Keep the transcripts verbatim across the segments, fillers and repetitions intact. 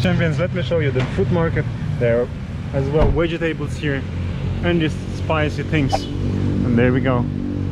Champions, let me show you the fruit market. There are as well vegetables here and these spicy things. And there we go.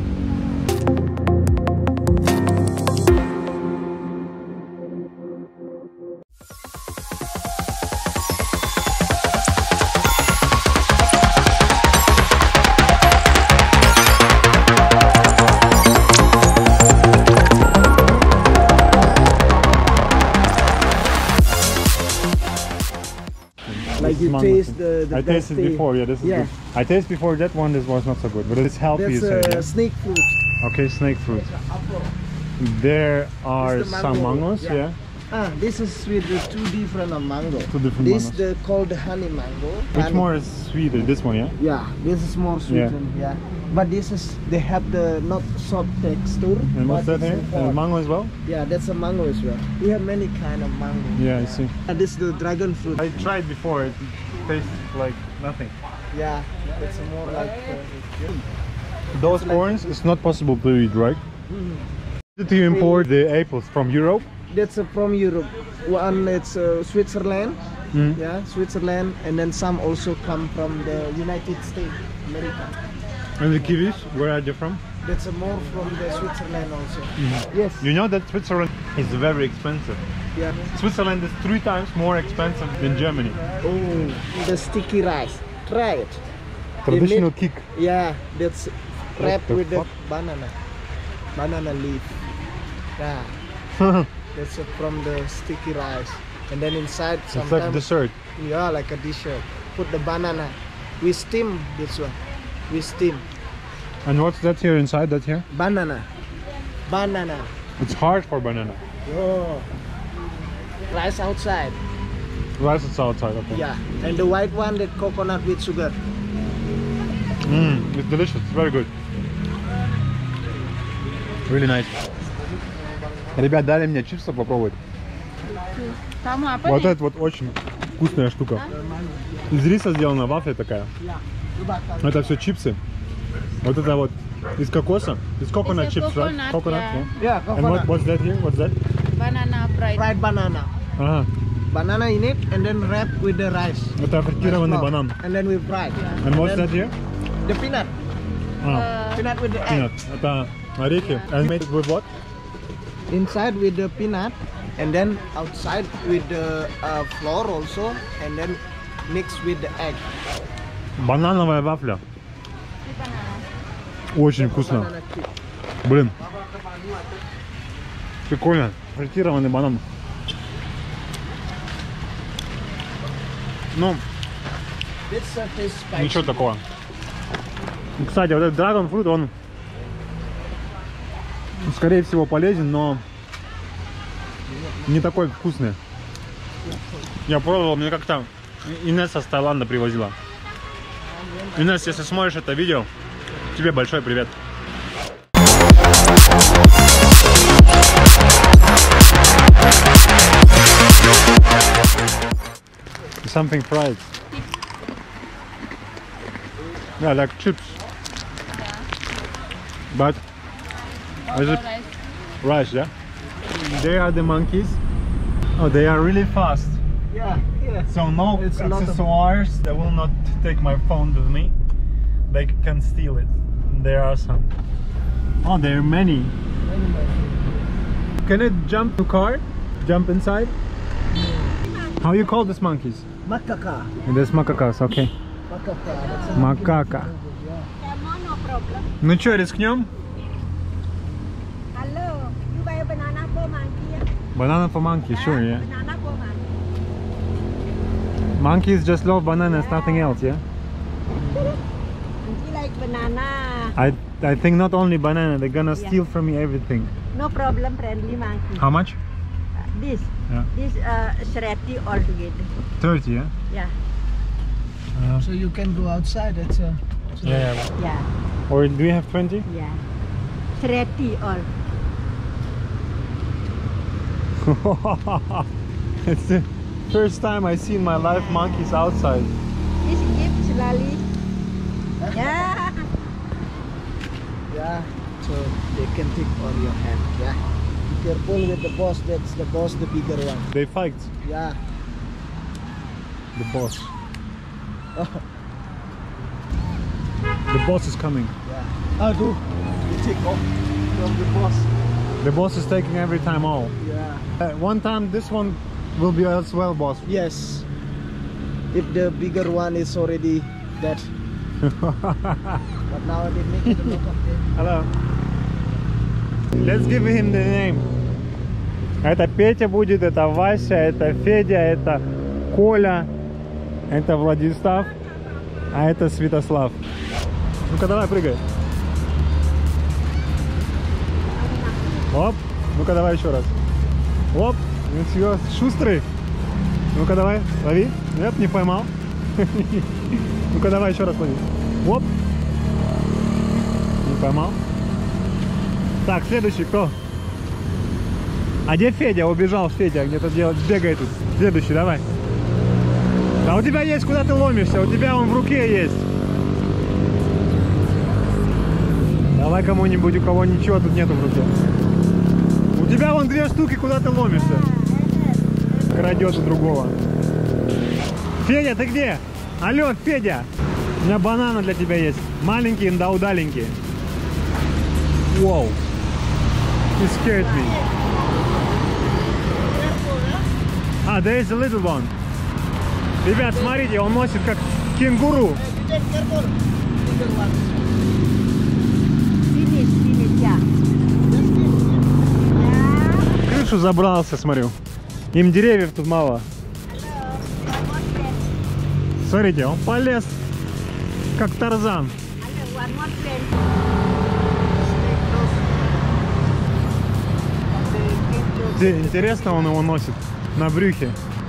Like you taste the, the I tasted tea. before, yeah, this is yeah. good. I tasted before that one, this was not so good, but it's healthy. That's you say, uh, yeah? snake fruit. Okay, snake fruit. There are the some mango, mangoes, yeah. yeah. Ah, this is with the two different uh, mango. Two different this mangoes. the called the honey mango. Which honey. more is sweeter? This one, yeah? Yeah, this is more sweetened, yeah. yeah. But this is, they have the not soft texture. And what's that but here? it's Uh, hard. mango as well? Yeah, that's a mango as well. We have many kind of mango. Yeah, I see. And this is the dragon fruit. I tried before, it tastes like nothing. Yeah, it's more like... Uh, Those like- oranges, it's not possible to eat, right? mm. Did you import the apples from Europe? That's uh, from Europe. One it's uh, Switzerland, Mm. yeah, Switzerland, and then some also come from the United States, America. And the kiwis, where are they from? That's uh, more from the Switzerland also. Mm-hmm. Yes. You know that Switzerland is very expensive. Yeah. Switzerland is three times more expensive than Germany. Oh, the sticky rice. Try it. Traditional made- kick. Yeah, that's wrapped the with fuck? the banana, banana leaf. Yeah. That's uh, from the sticky rice, and then inside It's like sometimes dessert. yeah, like a dessert. Put the banana. We steam this one. We steam And what's that here inside that here? banana. Banana. It's hard for banana. Oh. Rice outside. Rice is outside, okay. Yeah. And the white one, that coconut with sugar. Mmm, it's delicious, it's very good. Really nice. Ребят, дали мне чипсы попробовать. Вот это вот очень вкусная штука. Из риса сделана вафля такая. Это все чипсы. Вот это вот из кокоса. Из coconut It's a chips, right? coconut, Coconut, yeah. yeah. Yeah, And what, coconut. what's that here? What's that? Banana fried. Fried banana. Ага. Banana in it, and then wrapped with the rice. Это фритированный Rice банан. flour. And then we fried. And what's then that here? The peanut. А, Uh, Peanut with the egg. peanut. Это орехи. And made with what? Inside with the peanut, and then outside with the uh, flour also, and then mixed with the egg. Банановая вафля. Очень вкусно. Banana cube. Блин. Прикольно. Фритированный банан. Ну, This uh, tastes spicy. ничего такого. Кстати, вот этот драгон фрут, он скорее всего полезен, но не такой вкусный. Я пробовал, мне как-то Инесса с Таиланда привозила. Инесс, если смотришь это видео, тебе большой привет. Something fried. Yeah, like chips. But is it rice. rice, yeah? They are the monkeys. Oh, they are really fast. Yeah, yeah. So no It's not a- accessoires. They will not take my phone with me. They can steal it. There are some. Oh, there are many. Can it jump to car? Jump inside? How you call these monkeys? Macaca. This macacas, okay. Macaca. That's a Макака. No problem. Ну чё, рискнем? Hello, you buy a banana for monkey? Banana for monkey, sure, yeah. Banana for monkey. Monkeys just love bananas, nothing else, yeah? Monkey like banana. I I think not only banana, they're gonna Yeah. steal from me everything. No problem, friendly monkey. How much? Uh, this, Yeah. this uh, thirty altogether. thirty, yeah? Yeah, Uh, So you can go outside. That's a. yeah, yeah. yeah, Or do you have twenty? yeah. thirty all. It's the first time I see in my life monkeys outside. This gift, Lali. Yeah. Yeah. So they can take on your hand. Yeah. Be careful with the boss. That's the boss, the bigger one. They fight. Yeah. The boss. The boss is coming. Yeah. Ah, do. You take off from the boss. The boss is taking every time all. Yeah. Uh, one time this one will be as well, boss. Yes. If the bigger one is already dead. But now they make it a lot of them. Hello. Let's give him the name. Это Петя будет, это Вася, это Федя, это Коля, это Владислав, а это Святослав. Ну-ка давай, прыгай. Оп. Ну-ка давай еще раз. Оп. Ничего, шустрый. Ну-ка давай, лови. Нет, не поймал. Ну-ка давай еще раз лови. Оп. Не поймал. Так, следующий кто? А где Федя? Убежал Федя, где-то делать, бегает тут. Следующий, давай. А у тебя есть, куда ты ломишься? У тебя он в руке есть. Давай кому-нибудь, у кого ничего тут нету в руке. У тебя вон две штуки, куда ты ломишься? Крадет у другого. Федя, ты где? Алло, Федя! У меня бананы для тебя есть. Маленькие, да удаленькие. Wow. He scared me. А, there is a little one. Ребят, смотрите, он носит как кенгуру. Finish, finish, yeah. В крышу забрался, смотрю. Им деревьев тут мало. Смотрите, он полез как Тарзан. Hello, one more friend. Где, интересно, он его носит на брюхе.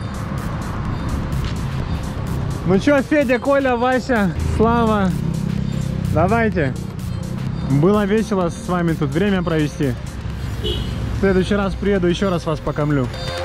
Ну чё, Федя, Коля, Вася, Слава, давайте. Было весело с вами тут время провести. В следующий раз приеду, еще раз вас покормлю.